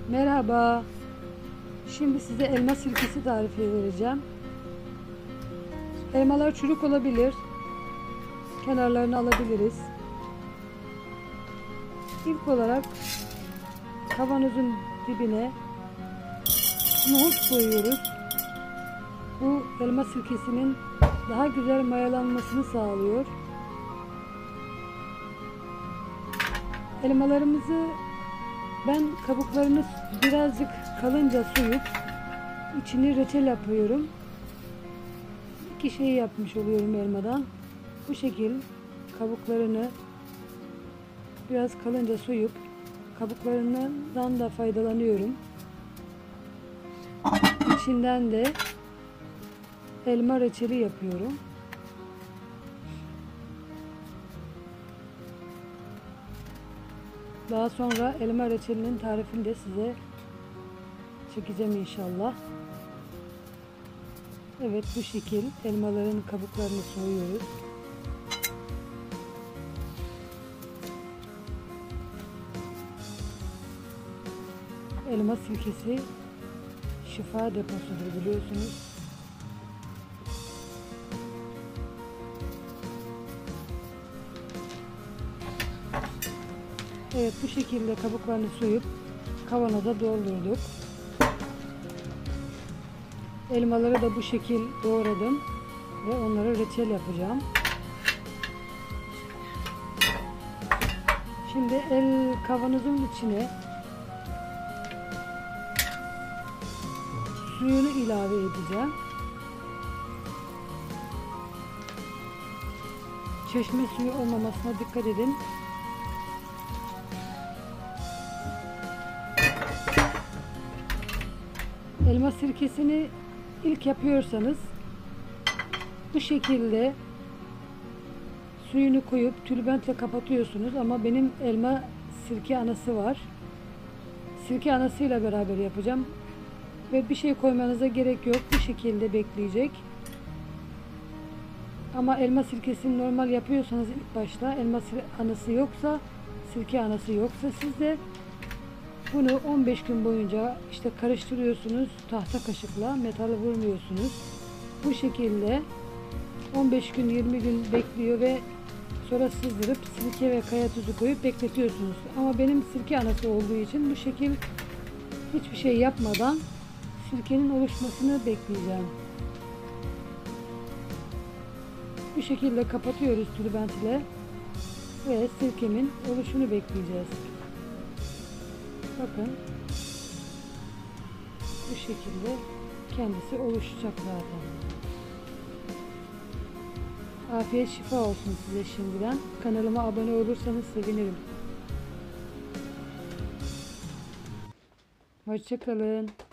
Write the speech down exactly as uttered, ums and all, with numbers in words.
Merhaba. Şimdi size elma sirkesi tarifi vereceğim. Elmalar çürük olabilir. Kenarlarını alabiliriz. İlk olarak kavanozun dibine nohut koyuyoruz. Bu elma sirkesinin daha güzel mayalanmasını sağlıyor. Elmalarımızı ben kabuklarını birazcık kalınca soyup içini reçel yapıyorum. İki şey yapmış oluyorum elmadan. Bu şekil kabuklarını biraz kalınca soyup kabuklarından da faydalanıyorum. İçinden de elma reçeli yapıyorum. Daha sonra elma reçelinin tarifini de size çekeceğim inşallah. Evet, bu şekil elmaların kabuklarını soyuyoruz. Elma sirkesi şifa deposudur, biliyorsunuz. Evet, bu şekilde kabuklarını soyup kavanoza doldurduk. Elmaları da bu şekil doğradım ve onları reçel yapacağım. Şimdi el kavanozun içine suyunu ilave edeceğim. Çeşme suyu olmamasına dikkat edin. Elma sirkesini ilk yapıyorsanız bu şekilde suyunu koyup tülbentle kapatıyorsunuz, ama benim elma sirke anası var. Sirke anasıyla beraber yapacağım ve bir şey koymanıza gerek yok. Bu şekilde bekleyecek. Ama elma sirkesini normal yapıyorsanız ilk başta elma anası yoksa, sirke anası yoksa sizde bunu on beş gün boyunca işte karıştırıyorsunuz tahta kaşıkla, metali vurmuyorsunuz. Bu şekilde on beş gün yirmi gün bekliyor ve sonra sızdırıp sirke ve kaya tuzu koyup bekletiyorsunuz. Ama benim sirke anası olduğu için bu şekil hiçbir şey yapmadan sirkenin oluşmasını bekleyeceğim. Bu şekilde kapatıyoruz tülbent ile ve sirkemin oluşunu bekleyeceğiz. Bakın, bu şekilde kendisi oluşacak zaten. Afiyet şifa olsun size şimdiden. Kanalıma abone olursanız sevinirim. Hoşça kalın.